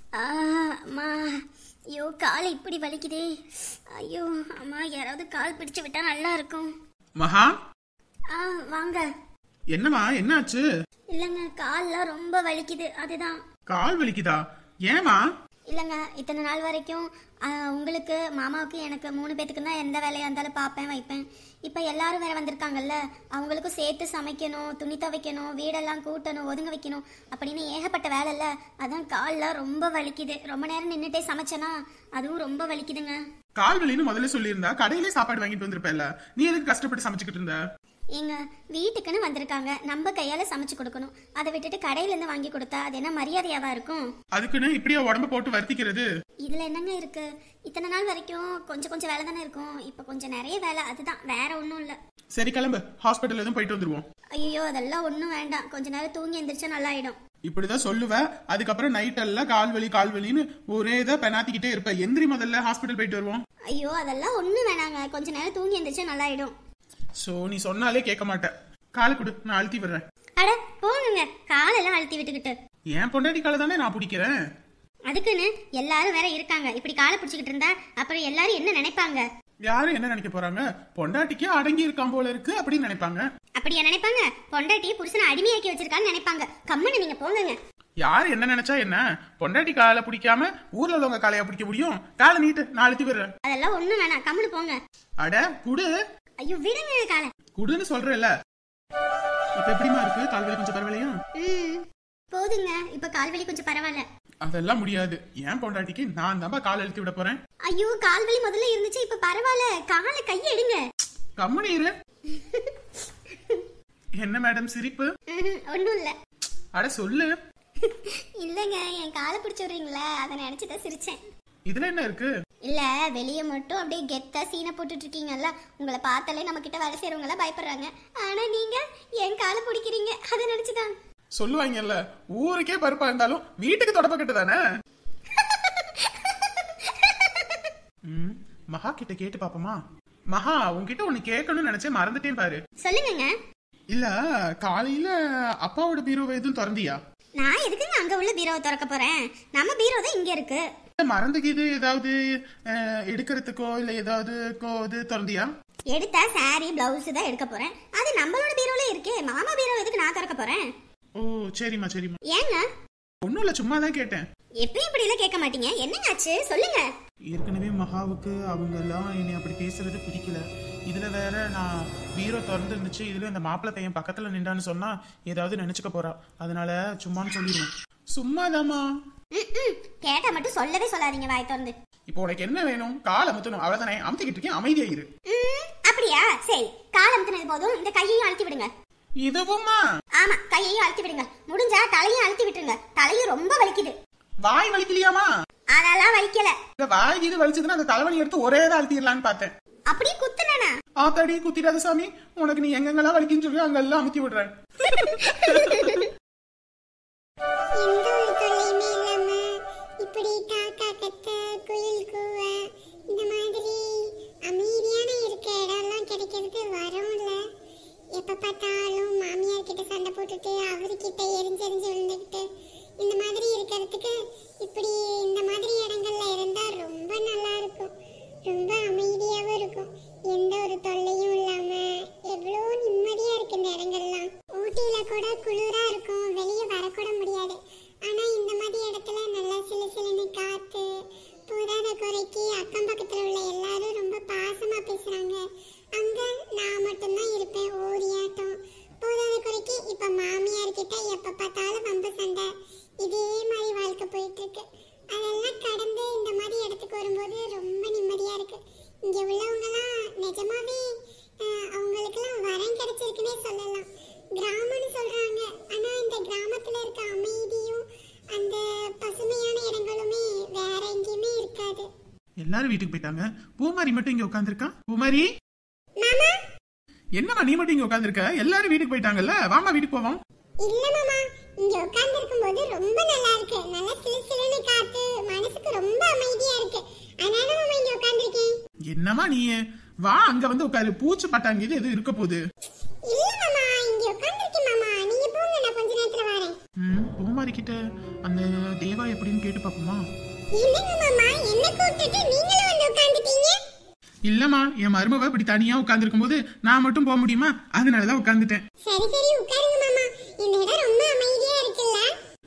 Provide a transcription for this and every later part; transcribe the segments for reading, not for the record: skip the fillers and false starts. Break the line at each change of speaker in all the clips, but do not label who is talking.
அம்மா, ஐயோ கால் இப்படி வலிக்குதே. ஐயோ அம்மா, யாராவது கால் பிடிச்சு விட்டா நல்லா இருக்கும்.
மகா,
வாங்க.
என்னம்மா, என்னாச்சு?
இல்லங்க, கால்லாம் ரொம்ப வலிக்குது, அதுதான்.
கால் வலிக்குதா? ஏமா?
இல்லங்க, இத்தனை நாள் வரைக்கும் உங்களுக்கு, மாமாவுக்கு, எனக்கு 3 பேத்துக்கு தான் எந்த வேலையா இருந்தாலும் பார்ப்பேன் வைப்பேன். இப்போ எல்லாரும் வேற வந்திருக்காங்கல்ல, அவங்களுக்கும் சேர்த்து சமைக்கணும், துணி துவைக்கணும், வீடெல்லாம் கூட்டணும், ஒதுங்க வைக்கணும் அப்படின்னு ஏகப்பட்ட வேலை இல்லை. அதான் கால்லாம் ரொம்ப வலிக்குது. ரொம்ப நேரம் நின்றுட்டே சமைச்சேனா அதுவும் ரொம்ப வலிக்குதுங்க.
கால் வலின்னு முதல்ல சொல்லியிருந்தா கடையிலே சாப்பாடு வாங்கிட்டு வந்திருப்பேன்ல, நீ எதுக்கு கஷ்டப்பட்டு சமைச்சுக்கிட்டு இருந்த?
எங்க வீட்டுக்குன்னு வந்திருக்காங்க, நம்ம கையால சமைச்சு கொடுக்கணும். அதை விட்டுட்டு கடையில இருந்து வாங்கி கொடுத்தா அது என்ன மரியாதையாவா இருக்கும்?
அதுக்குன்னு இப்படியே உடம்பு போட்டு வருத்திக்கிறது?
இதுல என்னங்க இருக்கு? இத்தனை நாள் வரைக்கும் கொஞ்சம் கொஞ்சம் வேலை தானே இருக்கும், இப்ப கொஞ்சம் நிறைய வேலை, அதுதான், வேற ஒன்றும் இல்ல.
சரி கிளம்பு, ஹாஸ்பிட்டல் எதுவும் போயிட்டு வந்துருவோம்.
ஐயோ அதெல்லாம் ஒன்றும் வேண்டாம், கொஞ்ச நேரம் தூங்கி எந்திரிச்சா நல்லா ஆயிடும்.
இப்படிதான் சொல்லுவேன். அதுக்கப்புறம் நைட் எல்லாம் கால் வலின்னு ஒரே இதை பெனாத்திக்கிட்டே இருப்ப. எந்திரி, முதல்ல ஹாஸ்பிட்டல் போயிட்டு வருவோம்.
ஐயோ அதெல்லாம் ஒன்றும் வேணாங்க, கொஞ்ச நேரம் தூங்கி எந்திரிச்சா நல்லா ஆயிடும்.
சோ நீ சொன்னாலே கேட்க மாட்டேன். காலை கொடு, நான் அழுத்தி விடுறேன்.
அட போங்க, காலெல்லாம் அழுத்தி விட்டுக்கிட்டு.
ஏன் பொண்டாட்டி காலை தானே நான் பிடிக்கிறேன்.
அதுக்குன்னு எல்லாரும் வேற இருக்காங்க, இப்படி காலை பிடிச்சிக்கிட்டு இருந்தா அப்புறம் எல்லாரும் என்ன நினைப்பாங்க?
யாரும் என்ன நினைக்க போறாங்க? பொண்டாட்டிக்கு அடங்கி இருக்கான் போல இருக்கு அப்படின்னு நினைப்பாங்க.
அப்படியா நினைப்பாங்க? பொண்டாட்டியை புருஷனை அடிமையாக்கி வச்சிருக்கான்னு நினைப்பாங்க. கம்முன்னு நீங்க போங்க.
யாரு என்ன நினைச்சா என்ன? பொண்டாட்டி காலை பிடிக்காம ஊர்ல உள்ளவங்க காலையா பிடிக்க முடியும்? காலை நீட்டு, நான் அழுத்தி விடுறேன்.
அதெல்லாம் ஒண்ணும் வேணாம், கம்முன்னு போங்க.
அட குடு.
ஐயோ விடுங்க காலை.
குடுன்னு சொல்றேன்ல. இப்ப எப்படிமா இருக்கு? கால்வலி கொஞ்சம் பரவாயில்லையா?
போதுங்க, இப்ப கால்வலி கொஞ்சம் பரவாயில்ல.
அதெல்லாம் முடியாது. ஏன் பொண்டாட்டிக்கு நான் தான் கால் அழுத்தி விட போறேன்.
ஐயோ கால்வலி முதல்ல இருந்துச்சு, இப்ப பரவாயில்ல. காலை கையை எடுங்க.
கம்முனு இரு. என்ன மேடம் சிரிப்பு?
ஒண்ணும் இல்ல.
அட சொல்லு.
இல்லங்க, என் காலை பிடிச்சு விடுறீங்களா, அதை நினைச்சுதான் சிரிச்சேன்.
இதுல என்ன இருக்கு?
இல்ல, வெளியே மட்டும் அப்படியே கெத்தா சீனை போட்டுட்டு இருக்கீங்கல்ல, உங்களை பார்த்தாலே நம்ம கிட்ட வேலை செய்யறவங்க எல்லாம் பயப்படுறாங்க. ஆனா நீங்க என் காலை பிடிக்கிறீங்க, அதை நினைச்சுதான்.
சொல்லுவாங்கல்ல, ஊருக்கே பருப்பா இருந்தாலும் வீட்டுக்கு தொடப்ப கட்டுதானே. மகா கிட்ட கேட்டு பாப்போமா? மகா, உன்கிட்ட ஒண்ணு கேட்கணும்னு நினைச்சேன், மறந்துட்டேன் பாரு.
சொல்லுங்க.
இல்ல, காலையில அப்பாவோட பீரோவை எதுவும் திறந்தியா?
நான் எதுக்குங்க அங்க உள்ள பீரோவை திறக்க போறேன்? நம்ம பீரோ தான் இங்க இருக்கு.
மறந்துக்கிது ஏதாவது எடுக்கிறதுக்கோ இல்ல ஏதாவது திறந்தியா?
எடுத்தா சாரி பிளவுஸ் தான் எடுக்க போறேன். அது நம்மளோட பீரோல இருக்கே, மாமா பீரோ எதுக்கு நான் திறக்க போறேன்?
ஓ சரிம்மா சரிம்மா.
ஏங்க?
ஒன்னும் இல்ல, சும்மா தான் கேட்டேன்.
எப்பயும் இப்படி எல்லாம் கேட்க மாட்டீங்க, என்னங்காச்சு சொல்லுங்க.
ஏற்கனவே மகாவுக்கு அவங்க எல்லாம் என்னை அப்படி பேசுறது பிடிக்கல. இதுல வேற நான் பீரோ திறந்து இருந்துச்சு, இதுல இந்த மாப்பிள்ளை பையன் பக்கத்துல நின்றான்னு சொன்னா ஏதாவது நினைச்சுக்க போறா. அதனால சும்மான்னு சொல்லிடுவோம். சும்மாதாமா.
கேட்டா மட்டும் சொல்லவே சொல்லாதீங்க, வாய் திறந்து.
இப்போ உனக்கு என்ன வேணும்? கால் அமுத்தணும், அவ்வளவுதானே. அமுத்திக்கிட்டு இருக்கேன், அமைதியா இரு.
அப்படியா? சரி, கால் அமுத்தினது போதும், இந்த கையையும் அழுத்தி விடுங்க.
இதுவுமா?
ஆமா, கையையும் அழுத்தி விடுங்க. முடிஞ்சா தலையும் அழுத்தி விட்டுருங்க, தலையும் ரொம்ப வலிக்குது.
வாய் வலிக்கலையாமா?
அதெல்லாம் வலிக்கல.
இந்த வாய் இது வலிச்சதுன்னா அந்த தலைவலி எடுத்து ஒரே தான் அழுத்திடலான்னு பார்த்தேன்.
அப்படியே குத்துனா?
ஆத்தாடி, குத்திடாத சாமி. உனக்கு நீ எங்கெங்கெல்லாம் வலிக்குன்னு சொல்லி அங்கெல்லாம் அமுத்தி விடுறேன்.
இப்படி காக்கா கத்த, குயில் கூவ, இந்த மாதிரி அமைதியான இருக்க இடம்லாம் கிடைக்கிறது வரும் இல்ல. எப்ப பார்த்தாலும் மாமியார் கிட்ட சண்டை போட்டுட்டு அவர்கிட்ட எரிஞ்செறிஞ்சு விழுந்துக்கிட்டு இந்த மாதிரி இருக்கிறதுக்கு இப்படி இந்த மாதிரி இடங்கள்ல இருந்தா ரொம்ப நல்லா இருக்கும். ரொம்ப அமைதியாவும் இருக்கும், எந்த ஒரு தொல்லையும் இல்லாம எவ்வளோ நிம்மதியா இருக்கு இந்த இடங்கள்லாம். ஊட்டியில கூட குளிரா இருக்கும், வெளியே வரக்கூட முடியாது. ஆனா இந்த மாதிரி இடத்துல நல்லா சில சிலன்னு காத்து, போதாத குறைக்கு அக்கம் பக்கத்துல உள்ள எல்லாரும் ரொம்ப பாசமா பேசுறாங்க. அங்க நான் மட்டும்தான் இருப்பேன் ஓரியாட்டம். போதாத குறைக்கு இப்ப மாமியார் கிட்ட எப்ப பார்த்தாலும் வம்பு சண்டை, இதே மாதிரி வாழ்க்கை போயிட்டு இருக்கு. அதெல்லாம் கடந்து இந்த மாதிரி இடத்துக்கு வரும்போது ரொம்ப நிம்மதியா இருக்கு. இங்க உள்ளவங்கலாம் நிஜமாவே அவங்களுக்கெல்லாம் வரம் கிடைச்சிருக்குன்னே சொல்லலாம். கிராமம்னு சொல்றாங்க, ஆனா இந்த கிராமத்துல இருக்க அமைதியும் அந்த பசுமையான இடங்களுமே வேற எங்கேயுமே இருக்காது.
எல்லாரும் வீட்டுக்கு போயிட்டாங்க, பூமாரி மட்டும் இங்க உட்காந்துருக்கா. பூமாரி,
மாமா
என்னமா நீ மட்டும் இங்க உட்காந்துருக்க? எல்லாரும் வீட்டுக்கு போயிட்டாங்கல்ல, வாமா வீட்டுக்கு போவோம்.
இல்ல மாமா, இங்க உட்கார்ந்திருக்கும் போது ரொம்ப நல்லா இருக்கு. நல்ல சிலுசிலுன்னு காத்து, மனசுக்கு ரொம்ப அமைதியா இருக்கு. அதனால மாமா இங்க உட்கார்ந்திருக்கேன்.
என்னமா நீ? வா அங்க வந்து உட்காரு, பூச்சி பட்டாங்க எது இருக்க போகுது.
இல்ல மாமா, இங்க உட்கார்ந்திருக்கேன் மாமா, நீங்க போங்க, நான் கொஞ்ச நேரத்துல வரேன்.
பூமாரி கிட்ட அந்த தேவா எப்படின்னு கேட்டு பாப்போமா?
என்னங்க மாமா என்ன கூப்பிட்டுட்டு நீங்களும் வந்து உட்கார்ந்துட்டீங்க?
இல்லம்மா, என் மருமவ இப்படி தனியா உட்கார்ந்துருக்கும் போது நான் மட்டும் போக முடியுமா? அதனாலதான் உட்கார்ந்துட்டேன்.
சரி சரி உட்காருங்க மாமா. இந்த இடம் ரொம்ப அமைதியா இருக்குல்ல?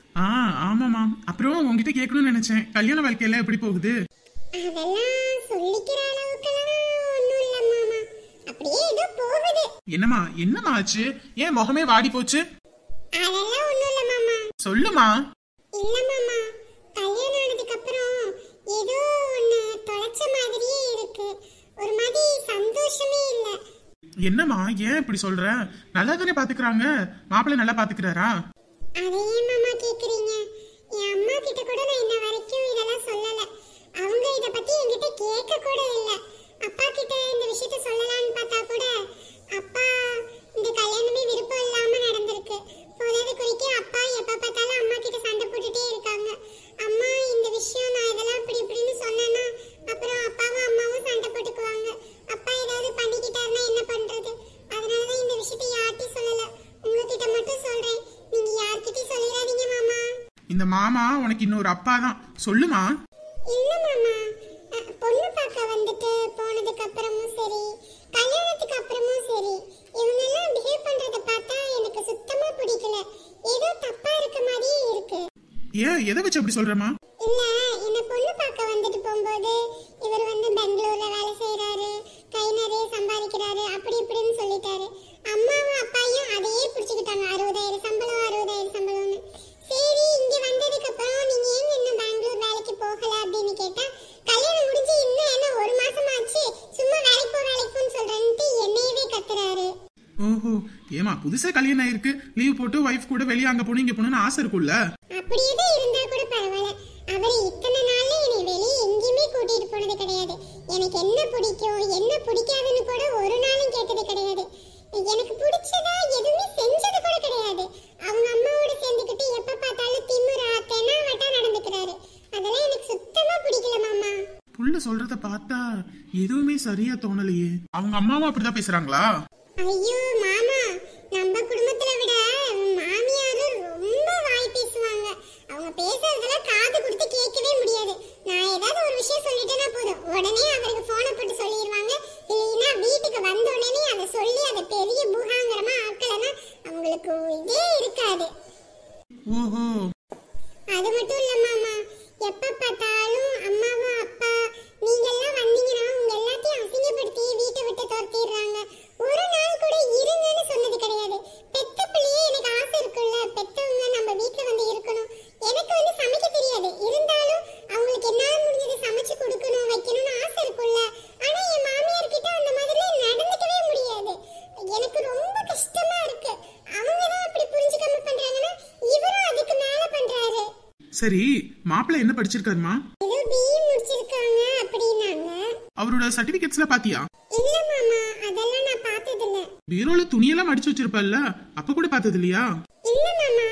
ஆமாமா. அப்புறம் உங்ககிட்ட கேட்கணும்னு நினைச்சேன், கல்யாண வாழ்க்கையில எப்படி போகுது?
அதெல்லாம் சொல்லிக்கிற அளவுக்குலாம் ஒண்ணும் இல்ல மாமா. அப்படியே ஏதோ போகுது.
என்னம்மா ஆச்சு? ஏன் முகமே வாடி போச்சு?
அதெல்லாம் ஒண்ணும் இல்ல மாமா.
சொல்லுமா.
இல்ல மாமா, கல்யாணம் ஆனதுக்கு அப்புறம் ஏதோ ஒண்ணு தொலைச்ச மாதிரியே இருக்கு. ஒரு மாதிரி சந்தோஷமே இல்ல.
என்னம்மா ஏன் இப்படி சொல்ற? நல்லா தானே பாத்துக்கிறாங்க, மாப்பிள்ளை நல்லா பாத்துக்கிறாரா?
அதை ஏன் மாமா கேக்குறீங்க? என் அம்மா கிட்ட கூட நான் இன்ன வரைக்கும் இதெல்லாம் சொல்லல. அவங்க இத பத்தி என்கிட்ட கேட்க கூட இல்ல. அப்பா கிட்ட இந்த விஷயத்த சொல்லலாம்னு பார்த்தா கூட அப்பா இந்த கல்யாணமே விருப்பம் இல்லாம நடந்திருக்கு. போதாத குறிக்கு அப்பா எப்ப பார்த்தாலும் அம்மா கிட்ட சண்டை போட்டுட்டே இருக்காங்க. அம்மா இந்த விஷயம் நான் இதெல்லாம் இப்படி இப்படின்னு சொன்னேன்னா அப்புறம் அப்பாவும் அம்மாவும் சண்டை போட்டுக்குவாங்க. அப்பா ஏதாவது பண்ணிக்கிட்டாருன்னா என்ன பண்றது? அதனாலதான் இந்த விஷயத்தை யார்கிட்டயும் சொல்லல. உங்ககிட்ட மட்டும் சொல்றேன். நீங்க யார்கிட்டயும் சொல்லிடாதீங்க மாமா.
இந்த மாமா உனக்கு இன்னொரு அப்பா தான். சொல்லுமா.
இல்ல மாமா, பொண்ணு பார்க்க வந்துட்டு போனதுக்கு அப்புறமும் சரி, கல்யாணத்துக்கு அப்புறமும் சரி, இவங்க எல்லாம் பிஹேவ் பண்றத பார்த்தா எனக்கு சுத்தமா பிடிக்கல. ஏதோ தப்பா இருக்க மாதிரியே இருக்கு.
ஏன் எதை வச்சு அப்படி சொல்றமா?
இல்ல, என்ன பொண்ணு பார்க்க வந்துட்டு போகும்போது இவர் வந்து பெங்களூர்ல வேலை செய்யறாரு, கை நிறைய சம்பாதிக்கிறாரு, அப்படி இப்படின்னு சொல்லிட்டாரு. அம்மாவும் அப்பாயும் அதையே பிடிச்சுக்கிட்டாங்க. 60,000 சம்பளம் 60,000 சம்பளம்னு. சரி, இங்க வந்ததுக்கு அப்புறம் நீங்க ஏன் இன்னும் பெங்களூர் வேலைக்கு போகல அப்படின்னு கேட்டா, கல்யாணம் முடிஞ்சு இன்னும் என்ன 1 மாசம் ஆச்சு, சும்மா வேலைக்கு போன்னு சொல்றேன்ட்டு என்னையவே கத்துறாரு.
ஓஹோ, ஏமா புதுசா கல்யாணம் ஆயிருக்கு, லீவ் போட்டு வைஃப் கூட வெளியே அங்க போகணும் இங்க போகணும்னு ஆசை இருக்கும்ல?
அப்படியே தான் இருந்தா கூட பரவாயில்ல. அவர் இத்தனை நாள்ல என்னை வெளியே எங்கேயுமே கூட்டிட்டு போனது கிடையாது. எனக்கு என்ன பிடிக்கும் என்ன பிடிக்காதுன்னு கூட ஒரு நாளும் கேட்டது கிடையாது. எனக்கு பிடிச்சதா எதுவுமே செஞ்சது கூட கிடையாது. அவங்க அம்மாவோட சேர்ந்துக்கிட்டு எப்ப பார்த்தாலும் திமிரா தெனாவட்டா நடந்துக்கிறாரு. அதெல்லாம் எனக்கு சுத்தமா பிடிக்கல மாமா.
புள்ள சொல்றத பார்த்தா எதுவுமே சரியா தோணலையே. அவங்க அம்மாவும் அப்படிதான் பேசுறாங்களா?
ஐயோ மாமா, நம்ம குடும்பத்துல விட மாமியாரு ரொம்ப வாய் பேசுவாங்க. அவங்க பேசுறதெல்லாம் காது கொடுத்து கேட்கவே முடியாது. நான் ஏதாவது ஒரு விஷயம் சொல்லிட்டேன்னா போதும், உடனே அவருக்கு போனை போட்டு சொல்லிடுவாங்க. இல்லைன்னா வீட்டுக்கு வந்த உடனே அதை சொல்லி அதை பெரிய புகாங்கரமா ஆக்கலன்னா அவங்களுக்கு இதே இருக்காது.
ஓஹோ,
அது மட்டும் இல்ல மாமா, எப்ப பார்த்தாலும் அம்மாவும் அப்பா நீங்க எல்லாம் வந்தீங்கன்னா உங்க எல்லாத்தையும் அசிங்கப்படுத்தி வீட்டை விட்டு துரத்திடுறாங்க. ஒரு நாள் கூட இருங்கன்னு சொன்னது கிடையாது. பெத்த பிள்ளையே எனக்கு ஆசை இருக்குல்ல, பெத்தவங்க நம்ம வீட்டுல வந்து இருக்கணும். எனக்கு வந்து சமைக்க தெரியாது, இருந்தாலும் அவங்களுக்கு என்னால முடிஞ்சது சமைச்சு கொடுக்கணும் வைக்கணும்னு ஆசை இருக்குல்ல. ஆனா என் மாமியார் கிட்ட அந்த மாதிரி நடந்துக்கவே முடியாது. எனக்கு ரொம்ப கஷ்டமா இருக்கு. அவங்கதான் அப்படி புரிஞ்சுக்காம பண்றாங்கன்னா இவரும் அதுக்கு மேல பண்றாரு.
சரி, மாப்பிள்ளை என்ன படிச்சிருக்காருமா?
ஏதோ பிஇ முடிச்சிருக்காங்க அப்படினாங்க.
அவரோட சர்டிபிகேட்ஸ்ல பாத்தியா?
இல்ல மாமா, அதெல்லாம் நான் பார்த்தது இல்ல.
பீரோல துணியெல்லாம் மடிச்சு வச்சிருப்பல்ல, அப்ப கூட பார்த்தது இல்லையா?
இல்ல மாமா,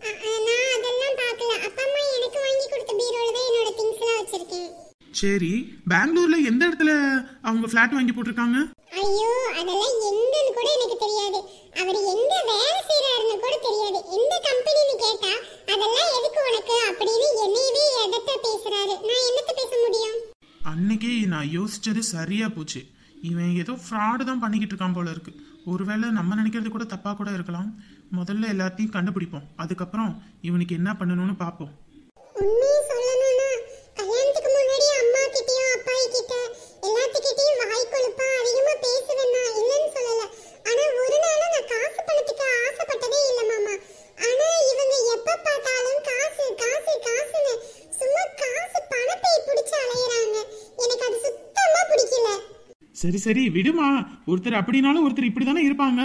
நான் அதெல்லாம் பார்க்கல. அப்பா அம்மா எனக்கு வாங்கி கொடுத்த பீரோல தான் என்னோட திங்ஸ் எல்லாம் வச்சிருக்கேன்.
சரி, பெங்களூர்ல எந்த இடத்துல அவங்க பிளாட் வாங்கி போட்டிருக்காங்க?
ஐயோ, அதெல்லாம் எங்கன்னு கூட எனக்கு தெரியாது. அவர் எங்க வேலை செய்யறாருன்னு கூட தெரியாது. எந்த கம்பெனின்னு கேட்டா அதெல்லாம் எதுக்கு உனக்கு அப்படின்னு என்னையவே எதட்ட பேசுறாரு. நான் என்னத்த பேச முடியும்?
அன்னைக்கே நான் யோசிச்சது சரியா போச்சு. இவன் ஏதோ ஃப்ராடு தான் பண்ணிக்கிட்டு இருக்கான் போல இருக்கு. ஒருவேளை நம்ம நினைக்கிறது கூட தப்பா கூட இருக்கலாம். முதல்ல எல்லாத்தையும் கண்டுபிடிப்போம், அதுக்கப்புறம் இவனுக்கு என்ன பண்ணணும்னு பார்ப்போம்.
உண்மையை சொல்லணும்னா கல்யாணத்துக்கு முன்னாடி அம்மா கிட்டயும் அப்பா கிட்ட எல்லாத்துக்கிட்டையும் வாய் கொழுப்பா அதிகமா பேசுவேன் தான், இல்லைன்னு சொல்லல. ஆனா ஒரு நாளும் நான் காசு பணத்துக்கு ஆசைப்பட்டதே இல்ல மாமா. ஆனா இவங்க எப்ப பார்த்தாலும் காசு காசு காசுன்னு சும்மா காசு பணப்பை பிடிச்சு அலையறாங்க. எனக்கு அது சுத்தமா பிடிக்கல.
சரி சரி விடுமா, ஒருத்தர் அப்படினாலும் ஒருத்தர் இப்படிதானே இருப்பாங்க.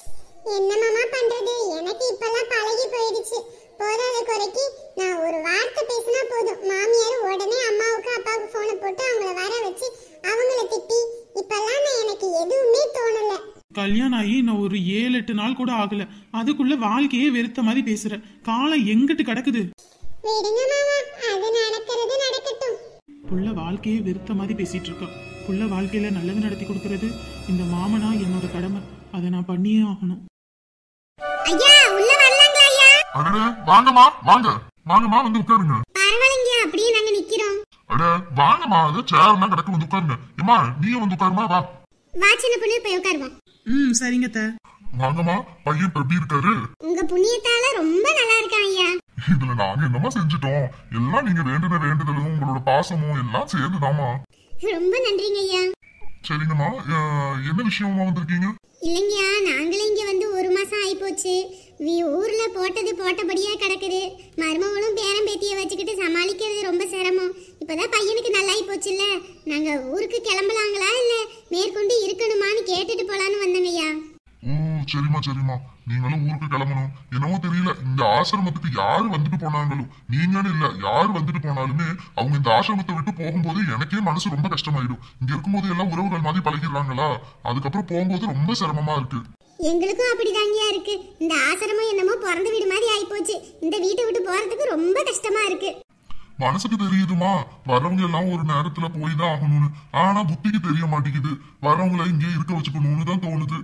என்ன மாமா பண்றது, எனக்கு இப்பெல்லாம் பழகி போயிடுச்சு. போதாத குறைக்கு நான் ஒரு வார்த்தை பேசினா போதும், மாமியார் உடனே அம்மாவுக்கு அப்பாவுக்கு போனை போட்டு அவங்கள வர வச்சு அவங்கள திட்டி, இப்பெல்லாம் நான் எனக்கு எதுவுமே தோணல.
கல்யாணம் ஆகி நான் ஒரு 7-8 நாள் கூட ஆகல, அதுக்குள்ள வாழ்க்கையே வெறுத்த மாதிரி பேசுற. காலம் எங்கிட்டு கிடக்குது?
விடுங்க மாமா, அது நடக்கிறது நடக்கட்டும்.
புள்ள வாழ்க்கையே வெறுத்த மாதிரி பேசிட்டு இருக்கா. புள்ள வாழ்க்கையில நல்லது நடத்தி கொடுக்கறது இந்த மாமனா என்னோட கடமை. அதை நான் பண்ணியே ஆகணும்.
ஐயா, உள்ள வரலாங்களா ஐயா?
அடடே வாங்கம்மா வாங்க வாங்கம்மா வந்து உட்காருங்க.
பரவாயில்லைங்க, அப்படியே நாங்க நிக்கிறோம்.
அட வாங்கம்மா, அது சேர்லாம் கிடக்கு வந்து உட்காருங்க. ஏமா நீங்க வந்து உட்காருமா, வா
வா சின்ன பொண்ணு, போய் உட்காருவோம்.
சரிங்க அத்தை.
வாங்கம்மா. பையன் இப்ப எப்படி இருக்காரு?
உங்க புண்ணியத்தால ரொம்ப நல்லா இருக்கான் ஐயா.
இதுல நாங்க என்னமா செஞ்சுட்டோம்? எல்லாம் நீங்க வேண்டுன வேண்டுதலும் உங்களோட பாசமும் எல்லாம் சேர்ந்துதாமா.
ரொம்ப நன்றிங்க ஐயா.
சரிங்கம்மா, என்ன விஷயமா வந்திருக்கீங்க?
இல்லைங்கய்யா, நாங்களே இங்க வந்து 1 மாசம் ஆயிப்போச்சு. ஊர்ல போட்டது போட்டபடியா கிடக்குது. மருமகளும் பேரம் பேத்திய வச்சுக்கிட்டு சமாளிக்கிறது ரொம்ப சிரமம். இப்பதான் பையனுக்கு நல்லாயி போச்சுல்ல, நாங்க ஊருக்கு கிளம்பலாங்களா இல்ல மேற்கொண்டு இருக்கணுமான்னு கேட்டுட்டு போலான்னு வந்தங்கய்யா.
ஓ சரிம்மா சரிம்மா, நீங்களும் ஊருக்கு கிளம்பணும். என்னவோ தெரியல, இந்த ஆசிரமத்துக்கு யாரு வந்துட்டு போனாங்களும், நீங்கன்னு இல்ல யாரு வந்துட்டு போனாலுமே அவங்க இந்த ஆசிரமத்தை விட்டு போகும்போது எனக்கே மனசு ரொம்ப கஷ்டமாயிடும். இங்க இருக்கும்போது எல்லாம் உறவுகள் மாதிரி பழகிடுறாங்களா, அதுக்கப்புறம் போகும்போது ரொம்ப சிரமமா இருக்கு.
எங்களுக்கும் அப்படிதாங்கயா இருக்கு. இந்த ஆசிரமம் என்னமோ பிறந்த வீடு மாதிரி ஆயிப்போச்சு. இந்த வீட்டை விட்டு போறதுக்கு ரொம்ப கஷ்டமா இருக்கு.
மனசுக்கு தெரியுதுமா, வரவங்க எல்லாம் ஒரு நேரத்துல போய் தான் ஆகணும்னு. ஆனா புத்திக்கு தெரிய மாட்டேங்குது, வரவங்களை இங்கே இருக்க வச்சுக்கணும்னு தான் தோணுது.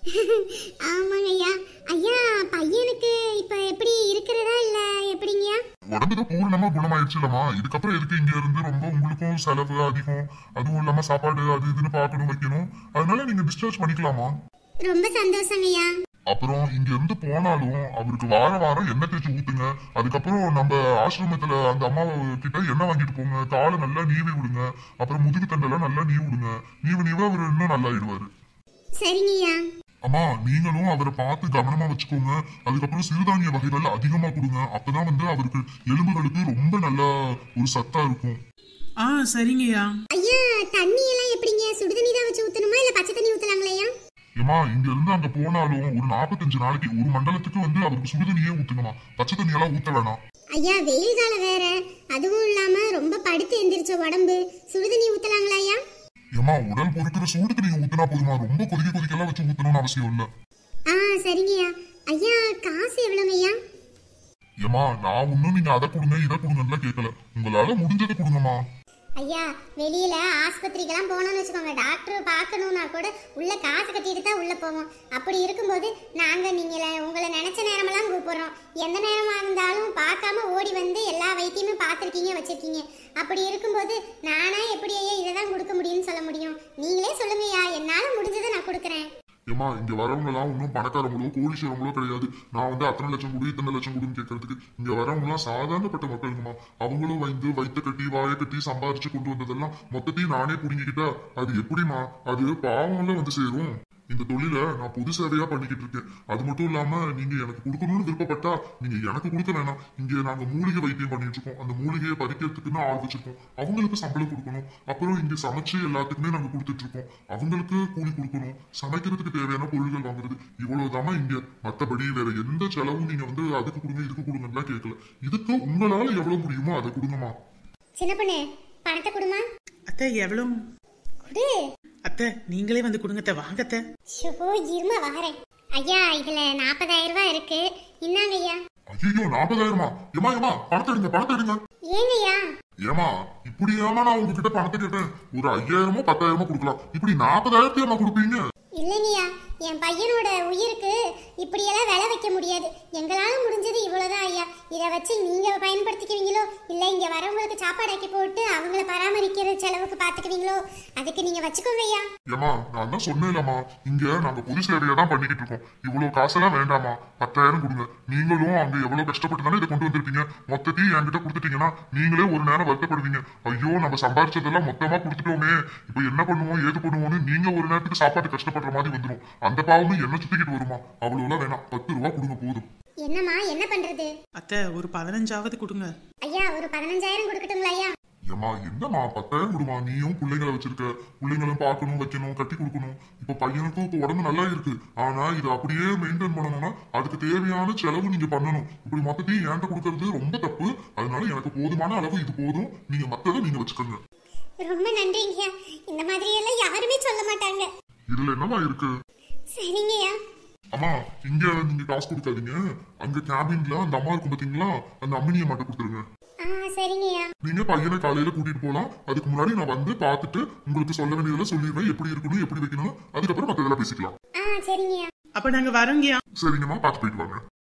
ஆமாங்க ஐயா. ஐயா, பையனுக்கு இப்ப எப்படி இருக்கிறதா இல்ல எப்படிங்கயா?
உடம்புக்கு பூர்ணமா குணமாயிடுச்சுலமா, இதுக்கப்புறம் எதுக்கு இங்க இருந்து ரொம்ப உங்களுக்கும் செலவு அதிகம், அதுவும் இல்லாம சாப்பாடு அது இதுன்னு பாக்கணும் வைக்கணும். அதனால நீங்க டிஸ்சார்ஜ் பண்ணிக்கலாமா.
ரொம்ப சந்தோஷங்கய்யா.
அப்புறம் இங்க இருந்து போனாலும் அவருக்கு வாரம் எண்ணெய் தேய்ச்சி ஊத்துங்க. அதுக்கப்புறம் நம்ம ஆசிரமத்துல அந்த அம்மா கிட்ட எண்ணெய் வாங்கிட்டு போங்க, காலை நல்லா நீவி விடுங்க. அப்புறம் முதுகு தண்டெல்லாம் நல்லா நீவி விடுங்க. நீவ அவர் இன்னும் நல்லா ஆயிடுவாரு.
சரிங்கய்யா.
அம்மா நீங்களும் அவரை பார்த்து கவனமா வச்சுக்கோங்க. அதுக்கப்புறம் சிறுதானிய வகைகள் அதிகமா கொடுங்க. அப்பதான் அவருக்கு எலும்புகளுக்கு ரொம்ப நல்ல ஒரு சத்தா இருக்கும்.
சரிங்கய்யா.
ஐயா, தண்ணி எல்லாம் எப்படிங்க? சுடுதண்ணி தான் வச்சு ஊத்தணுமா இல்ல பச்சை தண்ணி ஊத்தலாங்களா?
ஏமா இங்க இருந்து அங்க போனாலும் ஒரு 45 நாளைக்கு ஒரு மண்டலத்துக்கு அவருக்கு சுடுதண்ணியே ஊத்துங்கம்மா, பச்சை தண்ணியெல்லாம் ஊத்த வேணாம்.
ஐயா, வெயில் காலம் வேற, அதுவும் இல்லாம ரொம்ப படுத்து எந்திரிச்ச உடம்பு, சுடுதண்ணி ஊத்தலாங்களா ஐயா?
ஏமா உடல் பொறுக்கிற சூடுக்கு நீங்க ஊத்தினா போதுமா, ரொம்ப கொதிக்கலாம் வச்சு ஊத்தணும்னு அவசியம் இல்ல.
சரிங்கய்யா. ஐயா, காசு எவ்வளவுங்க ஐயா?
ஏமா நான் ஒன்னும் நீங்க அதை கொடுங்க இதை கொடுங்கன்னு கேட்கல, உங்களால முடிஞ்சதை கொடுங்கம்மா.
ஐயா, வெளியில ஆஸ்பத்திரிக்கெல்லாம் போனோம்னு வச்சுக்கோங்க, டாக்டர் பார்க்கணும்னா கூட உள்ள காசு கட்டிட்டு தான் உள்ள போவோம். அப்படி இருக்கும்போது நாங்க உங்களை நினைச்ச நேரமெல்லாம் கூப்பிடுறோம். எந்த நேரமா இருந்தாலும் பார்க்காம ஓடி வந்து எல்லா வைத்தியமும் பார்த்துருக்கீங்க வச்சிருக்கீங்க. அப்படி இருக்கும்போது நானா எப்படி ஐயா இதை தான் கொடுக்க முடியும்னு சொல்ல முடியும்? நீங்களே சொல்லுங்கய்யா, என்னால முடிஞ்சதை நான் கொடுக்குறேன்.
ஏமா இங்க வரவங்க எல்லாம் ஒன்னும் பணக்காரங்களோ கோடீஸ்வரங்களோ கிடையாது. நான் அத்தனை லட்சம் கொடு இத்தனை லட்சம் கொடுன்னு கேட்கறதுக்கு. இங்க வரவங்க எல்லாம் சாதாரணப்பட்ட மக்களுக்குமா. அவங்களும் வயிற்ற கட்டி வாயை கட்டி சம்பாரிச்சு கொண்டு வந்ததெல்லாம் மொத்தத்தையும் நானே புடுங்கிக்கிட்டா அது எப்படிமா? அது பாவம்ல வந்து சேரும். இந்த தொழில நான் பொது சேவையா பண்ணிக்கிட்டு இருக்கேன். அது மட்டும் இல்லாம நீங்க எனக்கு கொடுக்கணும்னு விருப்பப்பட்டா நீங்க எனக்கு கொடுக்க வேணாம். இங்க நாங்க மூலிகை வைத்தியம் பண்ணிட்டு இருக்கோம். அந்த மூலிகையை பறிக்கிறதுக்குன்னு ஆள் வச்சிருக்கோம். அவங்களுக்கு சம்பளம் கொடுக்கணும். அப்புறம் இங்க சமைச்சு எல்லாத்துக்குமே நாங்க கொடுத்துட்டு இருக்கோம். அவங்களுக்கு கூலி கொடுக்கணும். சமைக்கிறதுக்கு தேவையான பொருள்கள் வாங்குறது, இவ்வளவுதாமா இங்க. மத்தபடி வேற எந்த செலவும் நீங்க அதுக்கு கொடுங்க இதுக்கு கொடுங்கன்னு கேட்கல. இதுக்கு உங்களால எவ்வளவு முடியுமோ அதை கொடுங்கம்மா.
சின்ன பொண்ணு, பணத்தை கொடுமா.
அத்தை எவ்வளவு?
கொடு
அத்தை, நீங்களே வந்து கொடுங்க. வாங்க அத்தை.
இருமா வரேன். ஐயா, இதுல 40,000 ரூபாய் இருக்கு, இன்னாங்க ஐயா.
ஐயோ 40,000மா? ஏமா பணத்தை எடுங்க.
ஏங்க ஐயா?
ஏமா இப்படி நான் உங்ககிட்ட பணத்தை கேட்டேன். ஒரு 5,000மோ 10,000மோ கொடுக்கலாம். இப்படி 40,000 கொடுப்பீங்க?
இல்லைங்கய்யா, என் பையனோட உயிருக்கு இப்படியெல்லாம் விலை வைக்க முடியாது. எங்களால முடிஞ்சது இவ்வளவுதான் ஐயா. இதை வச்சு நீங்க பயன்படுத்திக்குவீங்களோ இல்ல இங்க வரவங்களுக்கு சாப்பாடு ஆக்கி போட்டு அவங்கள பராமரிக்கிற செலவுக்கு பாத்துக்குவீங்களோ அதுக்கு நீங்க வச்சுக்கோங்க ஐயா.
ஏமா நான் தான் சொன்னேன்லமா, இங்க நாங்க பொது சேவையை தான் பண்ணிக்கிட்டு இருக்கோம். இவ்வளவு காசெல்லாம் வேண்டாமா, 10,000 கொடுங்க. நீங்களும் அங்க எவ்வளவு கஷ்டப்பட்டு தானே இதை கொண்டு வந்திருப்பீங்க. மொத்தத்தையும் என்கிட்ட கொடுத்துட்டீங்கன்னா நீங்களே ஒரு நேரம் வருத்தப்படுவீங்க. ஐயோ நம்ம சம்பாரிச்சதெல்லாம் மொத்தமா கொடுத்துட்டோமே, இப்ப என்ன பண்ணுவோம் ஏது பண்ணுவோம்னு நீங்க ஒரு நேரத்துக்கு சாப்பாட்டு கஷ்டப்படுற மாதிரி வந்துடும். அந்த பாவமும் என்ன சுத்திக்கிட்டு வருமா? அவ்வளவுலாம் வேணாம், 10 ரூபா கொடுங்க போதும்.
என்னம்மா என்ன பண்றது?
அத்தை ஒரு 15ஆவது கொடுங்க.
ஐயா ஒரு 15,000 கொடுக்கட்டுங்களா ஐயா?
ஏமா என்னம்மா 10,000 கொடுமா. நீயும் பிள்ளைங்களை வச்சிருக்க, பிள்ளைங்களும் பார்க்கணும் வைக்கணும் கட்டி கொடுக்கணும். இப்ப பையனுக்கும் இப்ப உடம்பு நல்லா இருக்கு. ஆனா இது அப்படியே மெயின்டைன் பண்ணணும்னா அதுக்கு தேவையான செலவு நீங்க பண்ணணும். இப்படி மொத்தத்தையும் என்கிட்ட கொடுக்கறது ரொம்ப தப்பு. அதனால எனக்கு போதுமான அளவு இது போதும். நீங்க மத்ததை நீங்க வச்சுக்கோங்க.
ரொம்ப நன்றிங்க. இந்த மாதிரி எல்லாம் யாருமே சொல்ல மாட்டாங்க.
இதுல என்னமா இருக்கு?
சரிங்கய்யா.
அம்மா இங்க நீங்க காசு கொடுக்காதீங்க. அங்க கேபின்ல அந்த அம்மா இருக்கும் பாத்தீங்களா, அந்த அம்மினியை மட்டும் கொடுத்துருங்க.
சரிங்கய்யா.
நீங்க பையனை காலையில கூட்டிட்டு போலாம். அதுக்கு முன்னாடி நான் வந்து பார்த்துட்டு உங்களுக்கு சொல்ல வேண்டியதெல்லாம் சொல்லிடுவேன். எப்படி இருக்கணும் எப்படி வைக்கணும், அதுக்கப்புறம் மத்ததெல்லாம் பேசிக்கலாம்.
சரிங்கய்யா.
அப்ப நாங்க வரோங்கயா.
சரிங்கம்மா, பார்த்து போயிட்டு வாங்க.